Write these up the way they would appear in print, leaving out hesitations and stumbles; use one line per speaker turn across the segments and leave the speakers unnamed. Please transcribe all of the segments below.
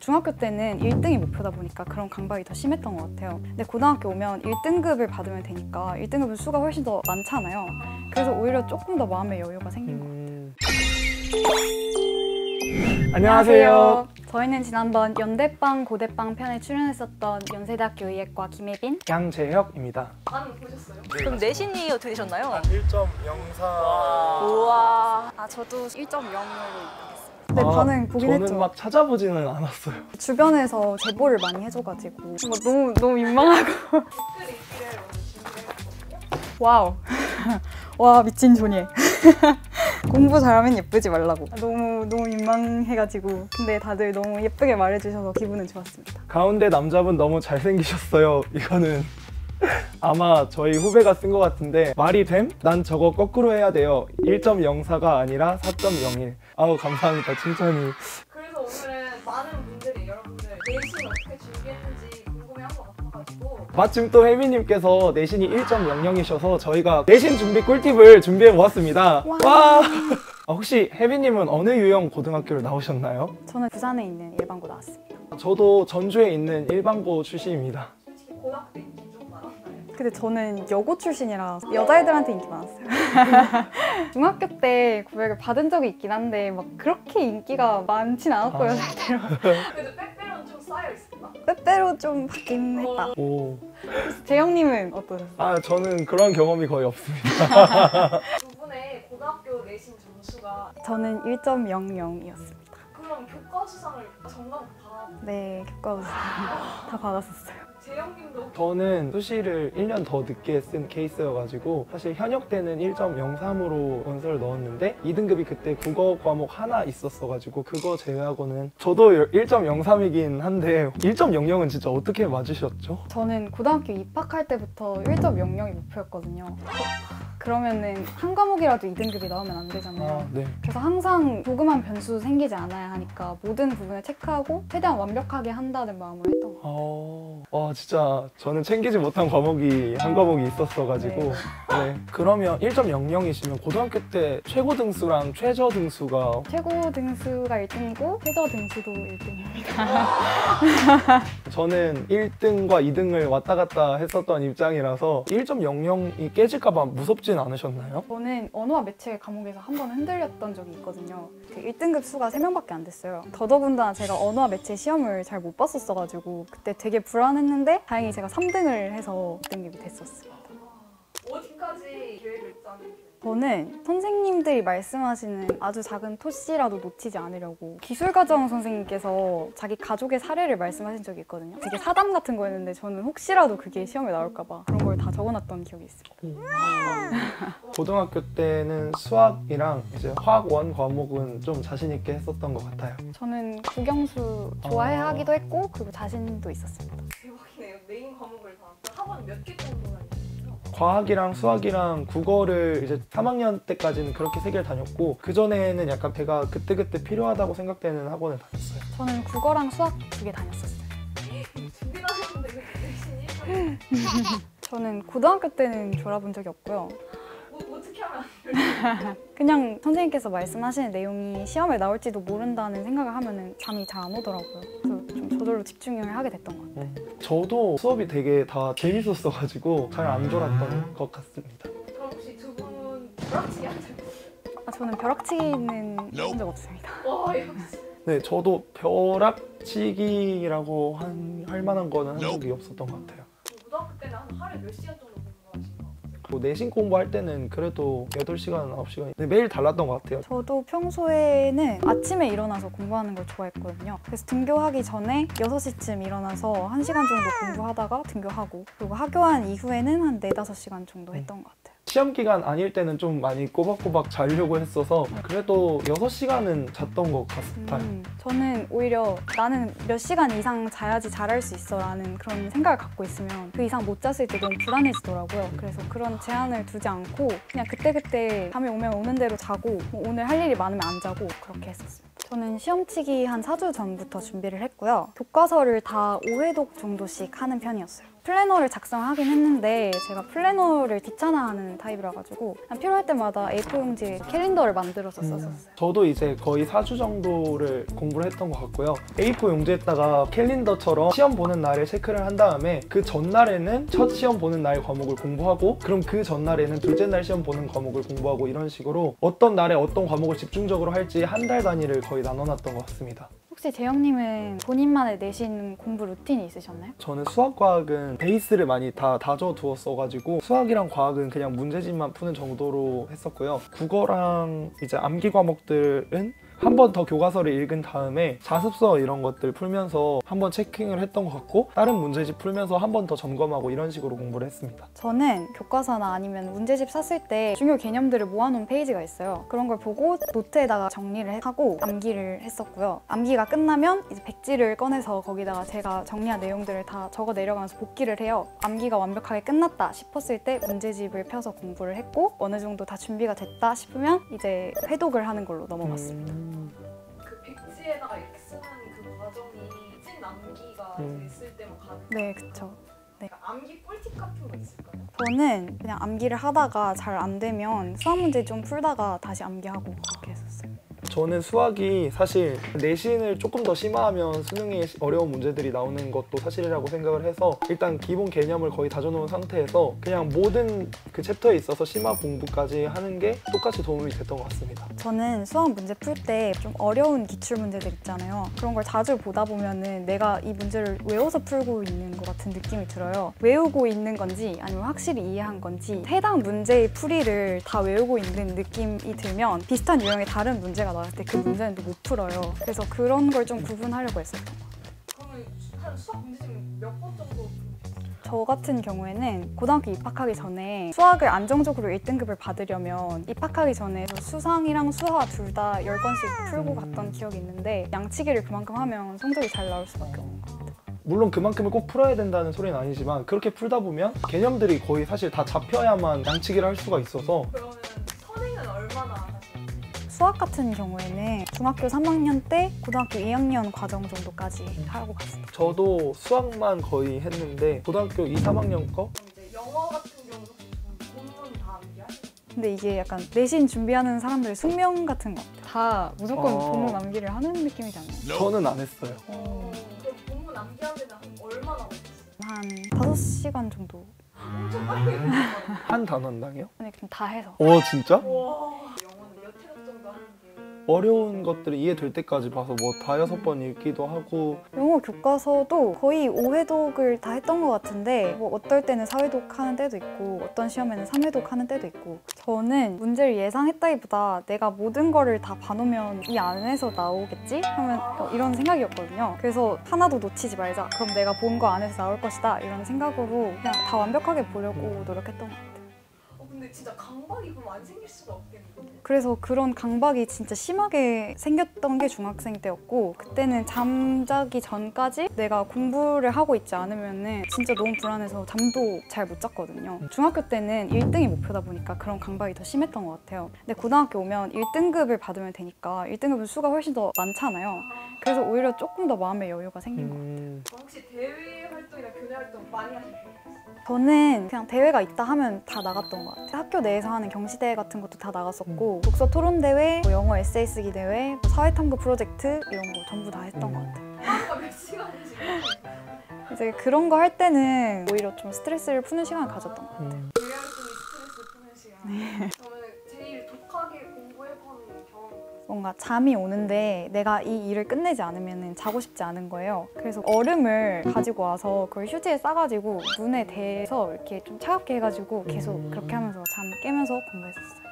중학교 때는 1등이 목표다 보니까 그런 강박이 더 심했던 것 같아요. 근데 고등학교 오면 1등급을 받으면 되니까 1등급은 수가 훨씬 더 많잖아요. 그래서 오히려 조금 더 마음의 여유가 생긴 것 같아요.
안녕하세요.
저희는 지난번 연대빵, 고대빵 편에 출연했었던 연세대학교 의예과 김혜빈,
양재혁입니다.
반 보셨어요?
그럼 내신이 어떻게 되셨나요?
1.04.
우와.
저도 1.0으로 네, 반응 보긴
저는
했죠.
막 찾아보지는 않았어요.
주변에서 제보를 많이 해줘가지고 너무 민망하고 와우 와 미친 존예 공부 잘하면 예쁘지 말라고 너무 민망해가지고 근데 다들 너무 예쁘게 말해주셔서 기분은 좋았습니다.
가운데 남자분 너무 잘생기셨어요. 이거는 아마 저희 후배가 쓴 것 같은데 말이 됨? 난 저거 거꾸로 해야 돼요. 1.04가 아니라 4.01. 아우 감사합니다. 칭찬이.
그래서 오늘은 많은 분들이 여러분들 내신 어떻게 준비했는지 궁금해한 것 같아가지고
마침 또 혜미님께서 내신이 1.00이셔서 저희가 내신 준비 꿀팁을 준비해 보았습니다. 와! 혹시 혜미님은 어느 유형 고등학교를 나오셨나요?
저는 부산에 있는 일반고 나왔습니다.
저도 전주에 있는 일반고 출신입니다.
솔직히 고등학교 때 인기 좀 많았나요?
근데 저는 여고 출신이라 여자애들한테 인기 많았어요. 중학교 때 고백을 받은 적이 있긴 한데 막 그렇게 인기가 많진 않았고요. 실제로.
그래도 빼빼로는 좀 쌓여있었나?
빼빼로 좀 받긴 했다.
오.
재영님은 어떠셨어요?
저는 그런 경험이 거의 없습니다.
두 분의 고등학교 내신 점수가
저는 1.00이었습니다.
그럼 교과수상을 정답 다
네, 교과서 다 받았었어요.
재영님도
저는 수시를 1년 더 늦게 쓴 케이스여가지고 사실 현역 때는 1.03으로 원서를 넣었는데 2등급이 그때 국어 과목 하나 있었어가지고 그거 제외하고는 저도 1.03이긴 한데 1.00은 진짜 어떻게 맞으셨죠?
저는 고등학교 입학할 때부터 1.00이 목표였거든요. 그러면은 한 과목이라도 2등급이 나오면 안 되잖아요.
네.
그래서 항상 조그만 변수 생기지 않아야 하니까 모든 부분을 체크하고 최대한 완벽하게 한다는 마음으로 했던 것 같아요.
와 진짜 저는 챙기지 못한 과목이 한 과목이 있었어가지고 네. 그러면 1.00이시면 고등학교 때 최고 등수랑 최저 등수가
최고 등수가 1등이고 최저 등수도 1등입니다.
저는 1등과 2등을 왔다 갔다 했었던 입장이라서 1.00이 깨질까봐 무섭진 않으셨나요?
저는 언어와 매체 과목에서 한 번 흔들렸던 적이 있거든요. 그 1등급 수가 3명밖에 안 됐어요. 더더군다나 제가 언어와 매체 시험을 잘 못 봤었어가지고 그때 되게 불안했는데 다행히 제가 3등을 해서 1등급이 됐었습니다.
어디까지 계획을 짜는
저는 선생님들이 말씀하시는 아주 작은 토씨라도 놓치지 않으려고 기술과정 선생님께서 자기 가족의 사례를 말씀하신 적이 있거든요. 되게 사담 같은 거였는데 저는 혹시라도 그게 시험에 나올까 봐 그런 걸 다 적어놨던 기억이 있습니다.
고등학교 때는 수학이랑 이제 화학 원 과목은 좀 자신 있게 했었던 것 같아요.
저는 국영수 좋아하기도 했고 그리고 자신도 있었습니다.
대박이네요. 메인 과목을 다 학원 몇 개 정도 다니셨어요?
과학이랑 수학이랑 국어를 이제 3학년 때까지는 그렇게 3개를 다녔고 그전에는 약간 제가 그때그때 필요하다고 생각되는 학원을 다녔어요.
저는 국어랑 수학 2개 다녔었어요.
준비나 했는데 왜 내신이
저는 고등학교 때는 졸아본 적이 없고요.
어떻게 하면
그냥 선생님께서 말씀하시는 내용이 시험에 나올지도 모른다는 생각을 하면 잠이 잘 안 오더라고요. 그래서 좀 저절로 집중을 하게 됐던 것 같아요.
저도 수업이 되게 다 재밌었어가지고 잘 안 졸았던 것 같습니다.
그럼 혹시 두 분 벼락치기 한 적 있어요?
저는 벼락치기는 한 적 없습니다.
와 역시
네, 저도 벼락치기라고 할 만한 거는 한 적이 없었던 것 같아요.
고등학교 때는 한 하루에 몇 시간 정도 공부하신 거 같아요?
내신 공부할 때는 그래도 8시간, 9시간 매일 달랐던 것 같아요.
저도 평소에는 아침에 일어나서 공부하는 걸 좋아했거든요. 그래서 등교하기 전에 6시쯤 일어나서 1시간 정도 공부하다가 등교하고 그리고 하교한 이후에는 한 4, 5시간 정도 했던 것 같아요.
시험 기간 아닐 때는 좀 많이 꼬박꼬박 자려고 했어서 그래도 6시간은 잤던 것 같아요.
저는 오히려 나는 몇 시간 이상 자야지 잘할 수 있어 라는 그런 생각을 갖고 있으면 그 이상 못 잤을 때 너무 불안해지더라고요. 그래서 그런 제한을 두지 않고 그냥 그때그때 잠이 오면 오는 대로 자고 뭐 오늘 할 일이 많으면 안 자고 그렇게 했었어요. 저는 시험 치기 한 4주 전부터 준비를 했고요. 교과서를 다 5회독 정도씩 하는 편이었어요. 플래너를 작성하긴 했는데 제가 플래너를 귀찮아하는 타입이라 가지고 그냥 필요할 때마다 A4 용지에 캘린더를 만들어서 썼었어요.
저도 이제 거의 4주 정도를 공부를 했던 것 같고요. A4 용지에다가 캘린더처럼 시험 보는 날에 체크를 한 다음에 그 전날에는 첫 시험 보는 날 과목을 공부하고 그럼 그 전날에는 둘째 날 시험 보는 과목을 공부하고 이런 식으로 어떤 날에 어떤 과목을 집중적으로 할지 한 달 단위를 거의 나눠놨던 것 같습니다.
혹시 재영님은 본인만의 내신 공부 루틴이 있으셨나요?
저는 수학, 과학은 베이스를 많이 다 다져두었어가지고 수학이랑 과학은 그냥 문제집만 푸는 정도로 했었고요. 국어랑 이제 암기 과목들은 한 번 더 교과서를 읽은 다음에 자습서 이런 것들 풀면서 한 번 체킹을 했던 것 같고 다른 문제집 풀면서 한 번 더 점검하고 이런 식으로 공부를 했습니다.
저는 교과서나 아니면 문제집 샀을 때 중요 개념들을 모아놓은 페이지가 있어요. 그런 걸 보고 노트에다가 정리를 하고 암기를 했었고요. 암기가 끝나면 이제 백지를 꺼내서 거기다가 제가 정리한 내용들을 다 적어 내려가면서 복기를 해요. 암기가 완벽하게 끝났다 싶었을 때 문제집을 펴서 공부를 했고 어느 정도 다 준비가 됐다 싶으면 이제 회독을 하는 걸로 넘어갔습니다.
그 백지에다가 이렇게 쓰는 그 과정이 찐 암기가 됐을 때만 가능.
네, 그쵸.
그러니까 암기 꿀팁 같은 거 있을까요?
저는 그냥 암기를 하다가 잘 안 되면 수학 문제 좀 풀다가 다시 암기하고 그렇게 했었어요.
저는 수학이 사실 내신을 조금 더 심화하면 수능에 어려운 문제들이 나오는 것도 사실이라고 생각을 해서 일단 기본 개념을 거의 다져놓은 상태에서 그냥 모든 그 챕터에 있어서 심화 공부까지 하는 게 똑같이 도움이 됐던 것 같습니다.
저는 수학 문제 풀 때 좀 어려운 기출 문제들 있잖아요. 그런 걸 자주 보다 보면은 내가 이 문제를 외워서 풀고 있는 것 같은 느낌이 들어요. 외우고 있는 건지 아니면 확실히 이해한 건지 해당 문제의 풀이를 다 외우고 있는 느낌이 들면 비슷한 유형의 다른 문제가 나왔을 때 그 문제는 또 못 풀어요. 그래서 그런 걸 좀 구분하려고 했었던 것 같아요.
그러면 한 수학 문제집 몇 번 정도?
저 같은 경우에는 고등학교 입학하기 전에 수학을 안정적으로 1등급을 받으려면 입학하기 전에 수상이랑 수화 둘 다 10권씩 풀고 갔던 기억이 있는데 양치기를 그만큼 하면 성적이 잘 나올 수밖에 없는 것 같아요.
물론 그만큼을 꼭 풀어야 된다는 소리는 아니지만 그렇게 풀다 보면 개념들이 거의 사실 다 잡혀야만 양치기를 할 수가 있어서
그러면 선행은 얼마나 하세요?
수학 같은 경우에는 중학교 3학년 때 고등학교 2학년 과정 정도까지 하고 갔어요.
저도 수학만 거의 했는데 고등학교 2, 3학년 거?
그럼 이제 영어 같은 경우도 본문 다 암기하세요?
근데 이게 약간 내신 준비하는 사람들의 숙명 같은 것 같아요. 다 무조건 본문 암기를 하는 느낌이지 않나요?
저는 안 했어요.
그럼 본문 암기하는데 한 얼마나 걸렸어요?
한 5시간 정도.
엄청 빨리 했어요.
한 단원당이요?
아니 그냥 다 해서.
진짜?
와 영어는 몇 회독 정도 하는 게
어려운 것들이 이해될 때까지 봐서 뭐 다 6번 읽기도 하고
영어 교과서도 거의 5회독을 다 했던 것 같은데 뭐 어떨 때는 4회독 하는 때도 있고 어떤 시험에는 3회독 하는 때도 있고 저는 문제를 예상했다기보다 내가 모든 거를 다 봐놓으면 이 안에서 나오겠지? 하면 이런 생각이었거든요. 그래서 하나도 놓치지 말자. 그럼 내가 본 거 안에서 나올 것이다. 이런 생각으로 그냥 다 완벽하게 보려고 노력했던 것 같아요.
근데 진짜 강박이 그럼 안 생길 수가 없겠는데?
그래서 그런 강박이 진짜 심하게 생겼던 게 중학생 때였고 그때는 잠자기 전까지 내가 공부를 하고 있지 않으면 진짜 너무 불안해서 잠도 잘 못 잤거든요. 중학교 때는 1등이 목표다 보니까 그런 강박이 더 심했던 것 같아요. 근데 고등학교 오면 1등급을 받으면 되니까 1등급은 수가 훨씬 더 많잖아요. 그래서 오히려 조금 더 마음의 여유가 생긴 것 같아요.
그럼 혹시 대외 활동이나 교내 활동 많이 하셨어요?
저는 그냥 대회가 있다 하면 다 나갔던 것 같아요. 학교 내에서 하는 경시대회 같은 것도 다 나갔었고 독서 토론 대회, 뭐 영어 에세이 쓰기 대회, 뭐 사회탐구 프로젝트 이런 거 전부 다 했던 것 같아요.
하루가 몇 시간이지?
이제 그런 거 할 때는 오히려 좀 스트레스를 푸는 시간을 가졌던 것 같아요.
대외 활동이 스트레스 푸는 시간. 저는 제일 독하게 공부해본 경험이
뭔가 잠이 오는데 내가 이 일을 끝내지 않으면 자고 싶지 않은 거예요. 그래서 얼음을 가지고 와서 그걸 휴지에 싸가지고 눈에 대서 이렇게 좀 차갑게 해가지고 계속 그렇게 하면서 잠 깨면서 공부했었어요.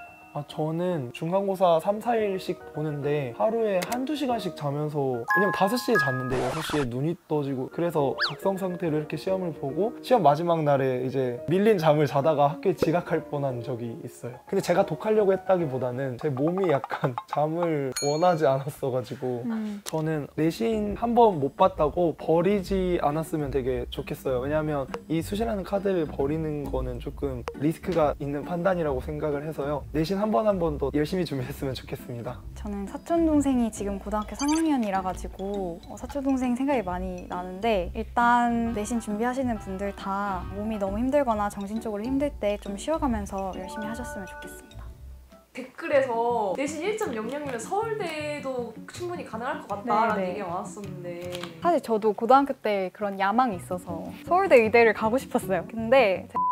저는 중간고사 3, 4일씩 보는데 하루에 한두 시간씩 자면서 왜냐면 5시에 잤는데 6시에 눈이 떠지고 그래서 각성 상태로 이렇게 시험을 보고 시험 마지막 날에 이제 밀린 잠을 자다가 학교에 지각할 뻔한 적이 있어요. 근데 제가 독하려고 했다기보다는 제 몸이 약간 잠을 원하지 않았어가지고 저는 내신 한 번 못 봤다고 버리지 않았으면 되게 좋겠어요. 왜냐하면 이 수시라는 카드를 버리는 거는 조금 리스크가 있는 판단이라고 생각을 해서요. 내신 한 번 한 번 더 열심히 준비했으면 좋겠습니다.
저는 사촌 동생이 지금 고등학교 3학년이라 가지고 사촌 동생 생각이 많이 나는데, 일단 내신 준비하시는 분들 다 몸이 너무 힘들거나 정신적으로 힘들 때 좀 쉬어가면서 열심히 하셨으면 좋겠습니다.
댓글에서 내신 1.00이면 서울대도 충분히 가능할 것 같다라는
네, 네.
얘기가 많았었는데
사실 저도 고등학교 때 그런 야망이 있어서 서울대 의대를 가고 싶었어요. 근데